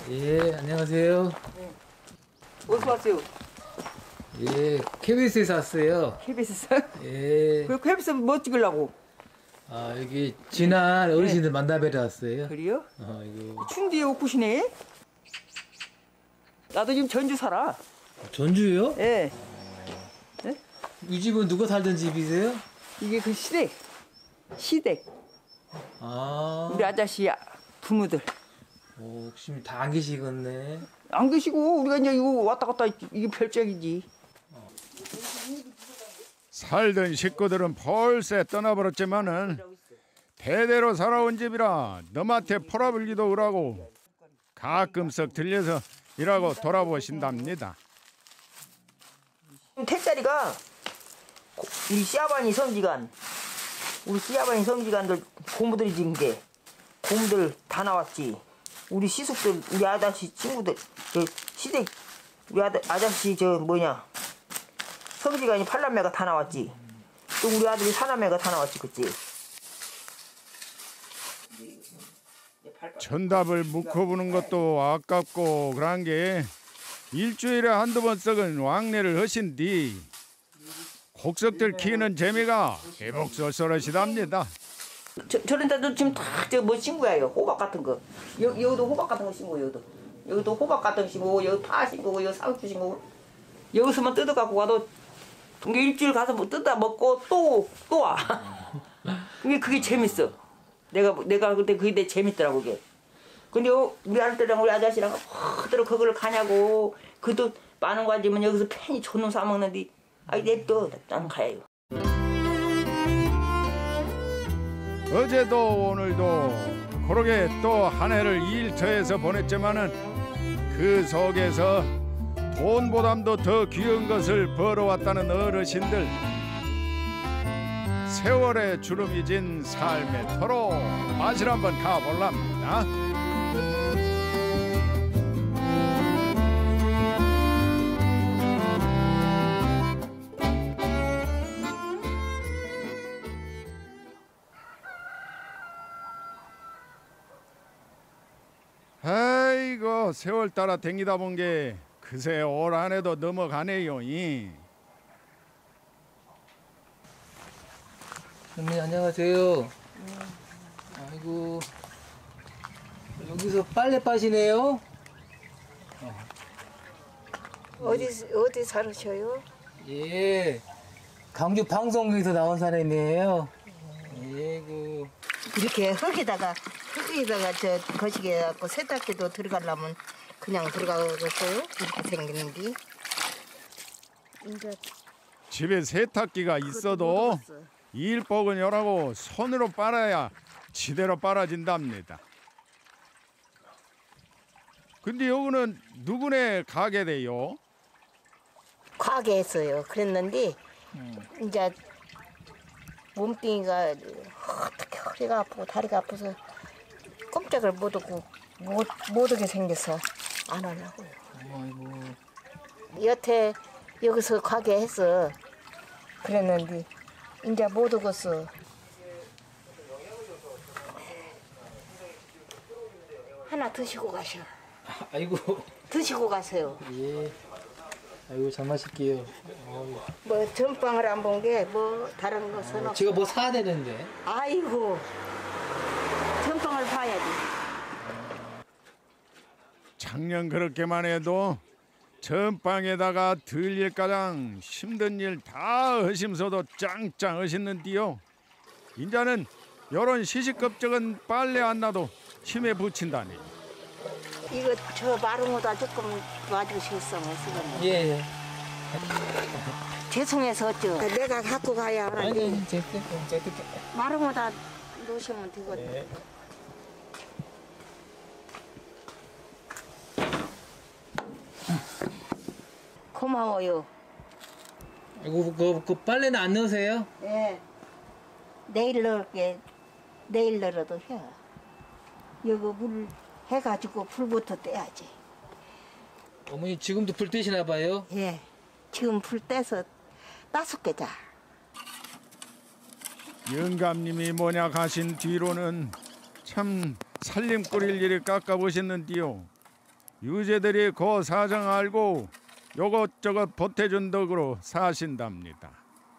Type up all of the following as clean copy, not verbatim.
예, 안녕하세요. 네. 어디서 왔어요? 예, KBS에서 왔어요. KBS. 예. 그 KBS 뭐 찍으려고? 아, 여기 지난 어르신들 만나뵈러 왔어요. 그래요? 이거. 춘디에 옷구시네? 나도 지금 전주 살아. 전주요? 예. 이 집은 누가 살던 집이세요? 이게 그 시댁. 시댁. 아. 우리 아저씨 부모들. 혹시 다 안 계시겠네. 안 계시고 우리가 이제 이거 왔다 갔다 이게 별장이지. 살던 식구들은 벌새 떠나버렸지만은 대대로 살아온 집이라 너한테 팔아불기도 그러고 가끔씩 들려서 일하고 돌아보신답니다. 택자리가 우리 시아버니 성지간, 우리 시아버니 성지간들 고모들이 지은 게 고모들 다 나왔지. 우리 시숙들, 우리 아저씨 친구들, 저 시댁 우리 아저씨 저 뭐냐 성지간이 팔남매가 다 나왔지. 또 우리 아들이 사남매가 다 나왔지, 그치? 천답을 묶어보는 것도 아깝고 그런 게 일주일에 한두 번 썩은 왕래를 하신 뒤 곡석들 키우는 재미가 개복쏠쏠하시답니다. 저런 데도 지금 다 저 뭐 신고야요. 호박 같은 거. 여기도 호박 같은 거 신고, 여기도. 여기도 호박 같은 거 신고, 여기 파 신고, 여기 상추 신고. 여기서만 뜯어갖고 와도 일주일 가서 뭐 뜯어 먹고 또 와. 그게 재밌어. 내가 그때 그게 내 재밌더라고, 그게. 근데 우리 아들이랑 우리 아저씨랑 그대로 그걸 가냐고. 그도 많은 거 가지면 여기서 팬이 존나 싸먹는데, 아이, 냅둬. 나는 가요. 어제도 오늘도 그러게 또 한 해를 일터에서 보냈지만은 그 속에서 돈보담도 더 귀한 것을 벌어왔다는 어르신들. 세월의 주름이 진 삶의 터로 맛을 한번 가볼랍니다. 아이고 세월 따라 댕기다 본 게 그새 올 한 해도 넘어가네요. 언니, 안녕하세요. 아이고. 여기서 빨래 빠시네요? 어디 살으셔요? 예. 강주 방송국에서 나온 사람이에요. 예고. 이렇게 흙에다가 저 거시기 해갖고 세탁기도 들어가려면 그냥 들어가겠어요? 이렇게 생기는데. 이제 집에 세탁기가 있어도 일복은 요라고 손으로 빨아야 지대로 빨아진답니다. 근데 여기는 누구네 가게 돼요? 과하게 했어요. 그랬는데 이제 몸뚱이가 어떻게 허리가 아프고 다리가 아파서 꼼짝을 못 하고 못 하게 생겨서 안 하려고요. 아이고. 여태 여기서 가게 했어. 그랬는데 이제 못 오겠어. 하나 드시고 가셔. 아이고. 드시고 가세요. 예. 아이고, 잘 마실게요. 뭐 전빵을 안 본 게 뭐 다른 것은 없어. 제가 뭐 사야 되는데. 아이고 전빵을 봐야지. 작년 그렇게만 해도 전방에다가 들일 가장 힘든 일 다 하시면서도 짱짱 하시는디요. 인자는 요런 시시껍적은 빨래 안 나도 힘에 붙인다니. 이거 저 마름모다 조금 놔주시겠어요? 예. 죄송해서 어쩌. 내가 갖고 가야 하는데. 아니, 제가 마름모다 놓으시면 되거든. 네. 고마워요. 아이고, 그 빨래는 안 넣으세요? 예. 내일 넣을게. 내일 넣어도 해. 이거 물 해가지고 불부터 떼야지. 어머니 지금도 불 떼시나 봐요? 예. 지금 불 떼서 5개자. 영감님이 뭐냐 가신 뒤로는 참 살림 꾸릴 일을 깎아보셨는디요. 유재들이 그 사정 알고 요것저것 보태준 덕으로 사신답니다.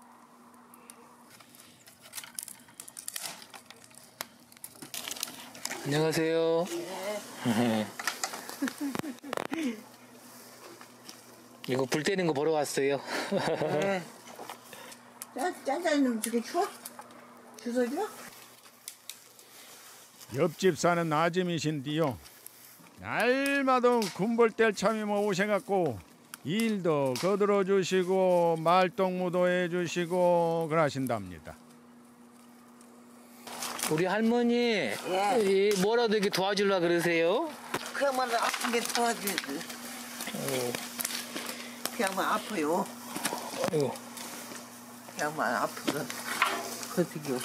안녕하세요. 이거 불 때는 거 보러 왔어요. 네. 짜잔 좀 주게 줘? 주워 줘? 옆집 사는 아줌이신디요. 날마다 군볼 뗄 참이 뭐 오셔갖고 일도 거들어 주시고 말동무도 해주시고 그러신답니다. 우리 할머니 예. 뭐라도 이렇게 도와주려 그러세요? 그야만 아픈 게 도와주지. 그야만 아파요. 아이고. 그야만 아프고. 그렇게요.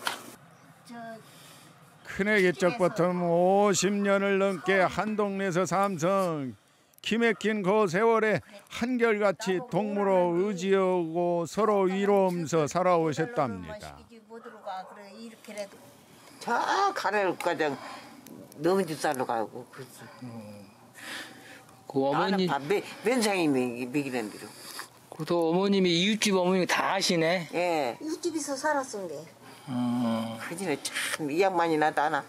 큰애기 적부터 50년을 넘게 한 동네에서 삼성 기맥힌 그 세월에 한결같이 동무로 의지하고 서로 위로하면서 살아오셨답니다. 저 가래까지 너무 집살로 가고 그렇지. 그 어머니, 나는 면상이 먹이는 대로. 또 어머님이 이웃집 어머님이 다 아시네. 예. 이웃집에서 살았은 게. 그전에 참 이 양반이 나도 하나.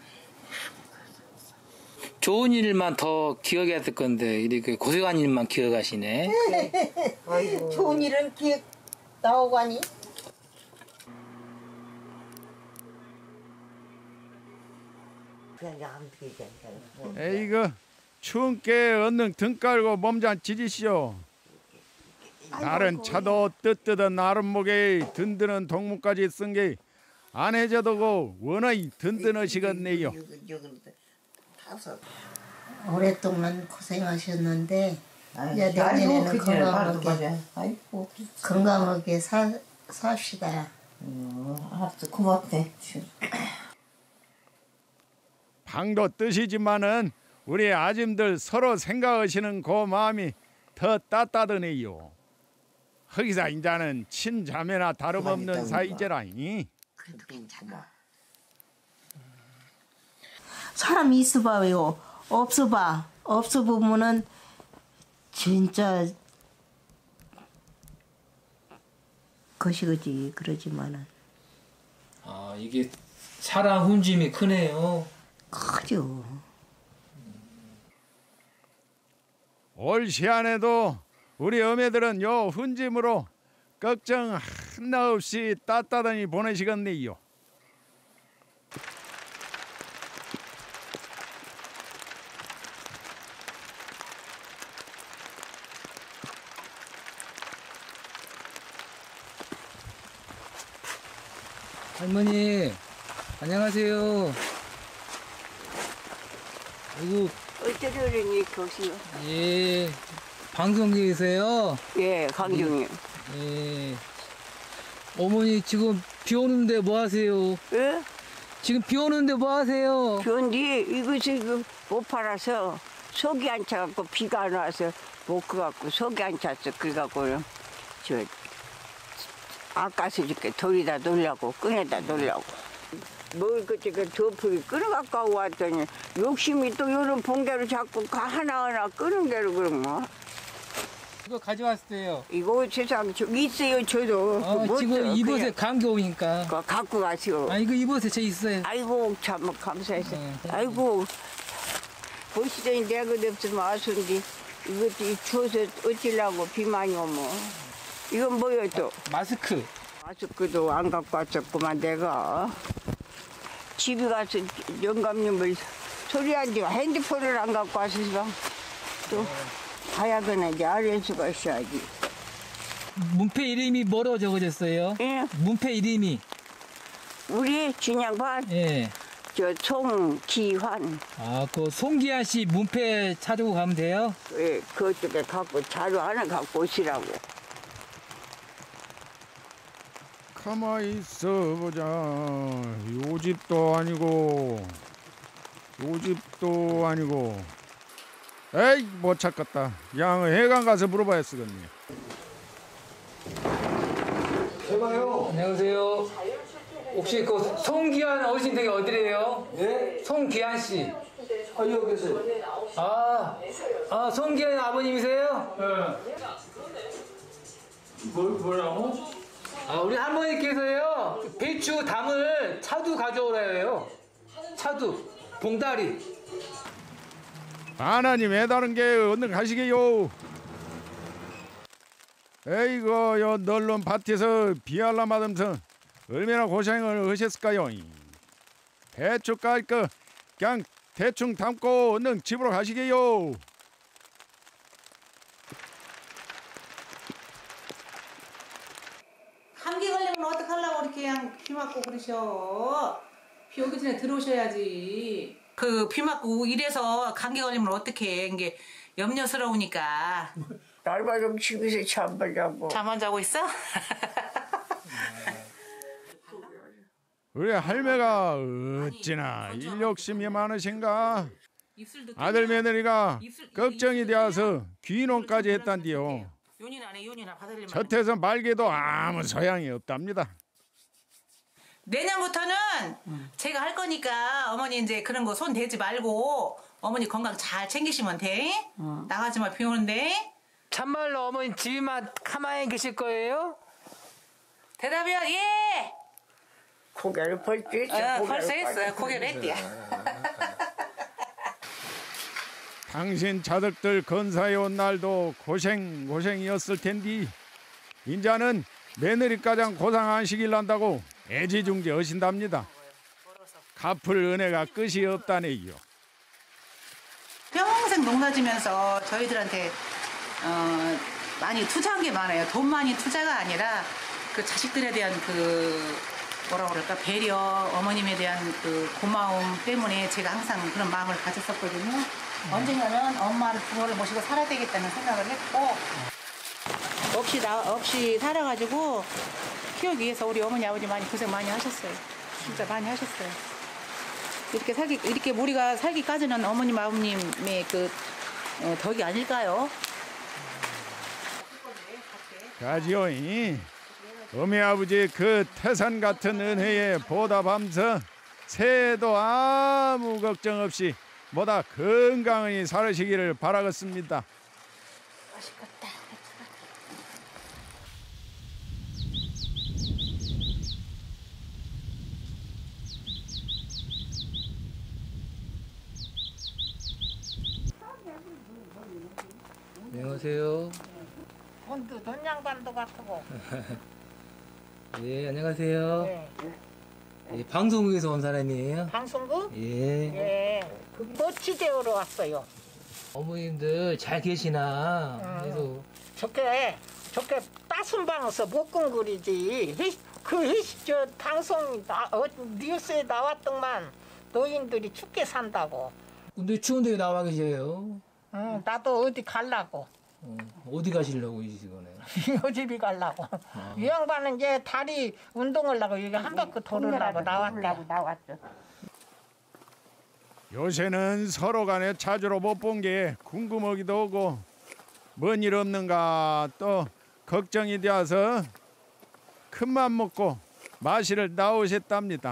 좋은 일만 더 기억했을 건데 이렇게 고생한 일만 기억하시네. 아이고. 좋은 일은 기억 나오가니. 그냥 안 되게 에이그 추운께 얼른 등 깔고 몸잔 지지시오. 날은 차도 뜨뜨던 나름목에 든든한 동무까지 쓴 게 안 해져도 원하이 든든하시겠네요. 오랫동안 고생하셨는데 이제 내년에는 건강하게 삽시다. 알았어, 고맙대. 방도 뜻이지만은 우리 아줌들 서로 생각하시는 그 마음이 더 따뜻하네요. 거기서 인자는 친자매나 다름없는 사이제라니. 그래도 괜찮아. 사람이 있어봐요. 없어봐. 없어보면은 진짜 거시거지 그러지만은 아 이게 사람 훈짐이 크네요. 크죠. 올 시안에도 우리 어매들은 요 훈짐으로 걱정 하나 없이 따뜻하니 보내시겠네요. 할머니 안녕하세요. 아이고 어쩌려니 교수요? 예 방송국에서요. 예, 강경이요. 예 어머니 지금 비 오는데 뭐 하세요? 예? 지금 비 오는데 뭐 하세요? 그런데 이것을 못 팔아서 속이 안 차갖고 비가 안 와서 못 커갖고 속이 안 찼어. 그래갖고 저 아까서 이렇게 돌에다 놓으려고 끈에다 놓으려고 먹을 것 지금 덮을 끌어갖고 왔더니 욕심이 또 요런 봉대로 자꾸 하나하나 끄는 대로 그런 뭐 이거 가져왔어요. 이거 세상 있어요 저도 지금 입옷에 감기 오니까. 그거 갖고 가시오. 아 이거 입옷에 저 있어요. 아이고 참 감사해서 네. 아이고 보시더니 내가 그때 없으면 아쉬운데 이것도 추워서 어찌려고 비 많이 오면 이건 뭐야 또 마스크. 마스크도 안 갖고 왔었구만 내가 집에 가서 영감님을 소리한테 핸드폰을 안 갖고 왔어서 또 가야거나 이제 알 수가 있어야지. 문패 이름이 뭐로 적어졌어요? 예? 문패 이름이. 우리 진양반 예. 저 송기환 아, 그 송기한 씨 문패 찾으고 가면 돼요? 예, 그쪽에 갖고 자료 하나 갖고 오시라고. 가만히 있어보자. 요 집도 아니고 요 집도 아니고 에이 못 찾겠다. 양 해관 가서 물어봐야 쓰겠네. 안녕하세요. 혹시 그 송기한 어르신 댁이 어디래요? 예? 송기한 씨. 여기 계세요. 아, 아, 손기현 아버님이세요? 뭐라고? 아, 우리 할머니께서요, 배추 담을 차두 가져오라 해요. 차두, 봉다리. 하나님 애다른 게 얼른 가시게요. 에이고 요 널른 밭에서 비알라 맞으면서 얼마나 고생을 하셨을까요. 배추 깔 거 그냥 대충 담고 얼른 집으로 가시게요. 감기 걸리면 어떡하려고 이렇게 그냥 비 맞고 그러셔. 비 오기 전에 들어오셔야지. 그 비 맞고 이래서 감기 걸리면 어떡해. 이게 염려스러우니까. 날마다 집에서 잠을 자고. 잠 안 자고 있어? 우리 할매가 어찌나 일 욕심이 많으신가. 아들 며느리가 걱정이 되어서 귀농까지 했단디요. 요니나 받으려면. 젖에서 말개도 아무 소양이 없답니다. 내년부터는 제가 할 거니까 어머니 이제 그런 거 손 대지 말고 어머니 건강 잘 챙기시면 돼. 나가지 마, 비 오는데. 참말로 어머니 집에만 가만히 계실 거예요? 대답이요, 예! 고개를 벌써 했어. 벌써 했어요. 고개를 했대요. 당신 자식들 건사해 온 날도 고생이었을 텐디 인자는 며느리 가장 고생 안 시킬란다고 애지중지 하신답니다. 갚을 은혜가 끝이 없다네요. 평생 농사지면서 저희들한테 많이 투자한 게 많아요. 돈 많이 투자가 아니라 그 자식들에 대한 그 뭐라 그럴까 배려, 어머님에 대한 그 고마움 때문에 제가 항상 그런 마음을 가졌었거든요. 언젠가는 엄마를 부모를 모시고 살아야 되겠다는 생각을 했고 없이 살아가지고 키우기 위해서 우리 어머니 아버지 많이 고생 많이 하셨어요. 진짜 많이 하셨어요. 이렇게 우리가 살기까지는 어머님 아버님의 그 덕이 아닐까요? 가지요이 어미 아버지 그 태산 같은 은혜에 보답하면서 새해도 아무 걱정 없이 보다 건강히 살으시기를 바라겠습니다. 안녕하세요. 돈 양반도 같고. 예, 안녕하세요. 네. 예, 방송국에서 온 사람이에요. 방송국? 예. 예. 뭐 취재하러 왔어요. 어머님들 잘 계시나? 그래서 좋게 따순 방에서 묵근거리지. 저 방송 뉴스에 나왔더만 노인들이 춥게 산다고. 근데 추운데 왜 나와 계세요? 응, 나도 어디 갈라고. 어디 가시려고 이 시간에? 요집이 갈라고. 이 양반은 이제 다리 운동을 하고 여기 한 바퀴 돌으려고 나왔대. 요새는 서로 간에 자주로 못 본 게 궁금하기도 하고 뭔 일 없는가 또 걱정이 되어서 큰맘 먹고 마시를 나오셨답니다.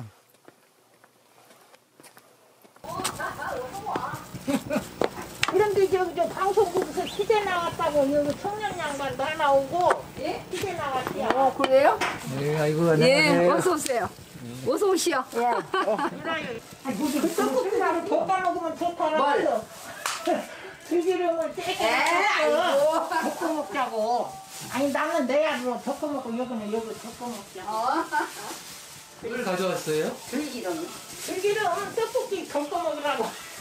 그런데 저 방송국에서 취재 나왔다고 여기 청년 양반도 하나 오고 취재 나왔대요. 그래요? 네, 아이고 안녕하세요. 어서 오세요. 어서 오시오. 그 떡국수라고 덮어 먹으면 좋다라고. 들기름을 세게 넣어서 덮어 먹자고. 아니 나는 내 알로 덮어 먹고 여기는 여기 덮어 먹자고. 뭘 가져왔어요? 들기름 떡국수 덮어 먹으라고.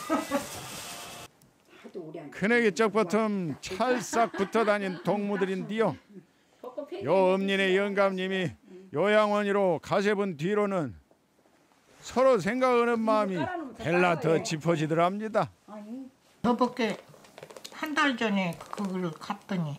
큰애기 쩍버텀 찰싹 붙어 다닌 동무들인데요. 요 엄니네 영감님이 요양원으로 가세분 뒤로는 서로 생각하는 마음이 헬라 더 짚어지더랍니다. 저밖에 한 달 전에 그걸 갔더니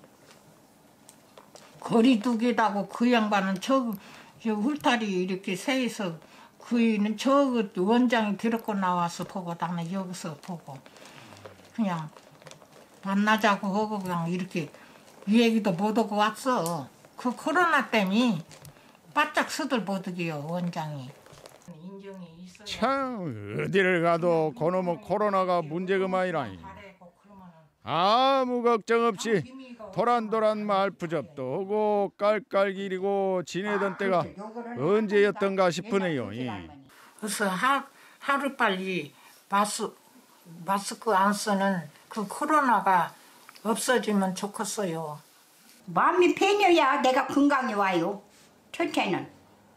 거리두기다고 그 양반은 저 울타리 이렇게 세서 그이는 저 원장이 들었고 나와서 보고 나는 여기서 보고 그냥 만나자고 하고 그냥 이렇게 이 얘기도 못 하고 왔어. 그 코로나 때문에 바짝 서들 못 오게요 원장이. 인정이 있어요. 참 어디를 가도 그놈의 코로나가 문제구만이라니. 바래고 그러면은 아무 걱정 없이 도란도란 말푸접도 하고 깔깔기리고 지내던 때가 언제였던가 싶으네요. 그래서 하루빨리 마스크 안 쓰는 그 코로나가 없어지면 좋겠어요. 마음이 편해야 내가 건강해 와요. 첫째는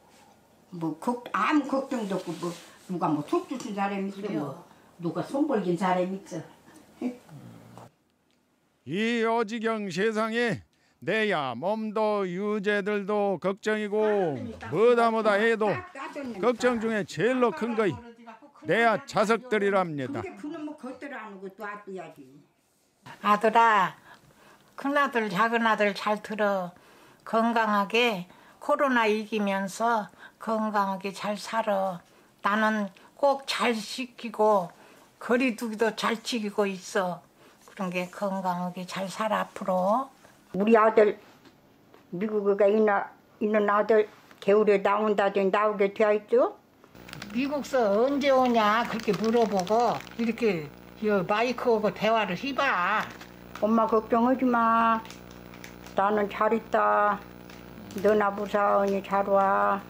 아무 걱정도 없고 누가 속 주신 사람이 있어, 누가 손 벌긴 사람이 있어. 이 어지경 세상에 내야 몸도 유재들도 걱정이고 뭐다 해도 걱정 중에 제일로 큰 거이 내야 자석들이랍니다. 그놈의 것들 안 오고 놔둬야지. 아들아, 큰아들 작은아들 잘 들어. 건강하게 코로나 이기면서 건강하게 잘 살아. 나는 꼭 잘 지키고 거리두기도 잘 지키고 있어. 그런 게 건강하게 잘 살아 앞으로. 우리 아들 미국에 있는 아들 겨울에 나온다더니 나오게 되어 있죠. 미국서 언제 오냐 그렇게 물어보고 이렇게 마이크하고 대화를 해봐. 엄마 걱정하지 마. 나는 잘 있다. 너나 무사하니 잘 와.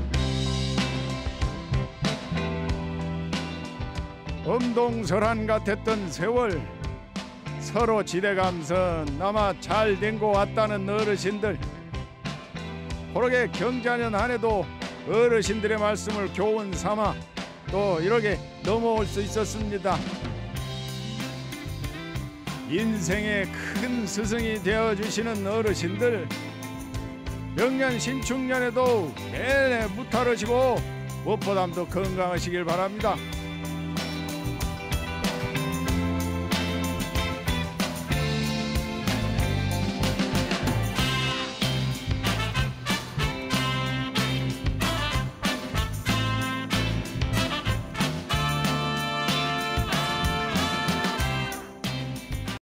엄동설한 같았던 세월 서로 지대감서 남아 잘 된 거 왔다는 어르신들 그러게 경자년 한 해도 어르신들의 말씀을 교훈 삼아 또 이렇게 넘어올 수 있었습니다. 인생의 큰 스승이 되어주시는 어르신들 명년 신축년에도 내내 무탈하시고 무엇보다도 건강하시길 바랍니다.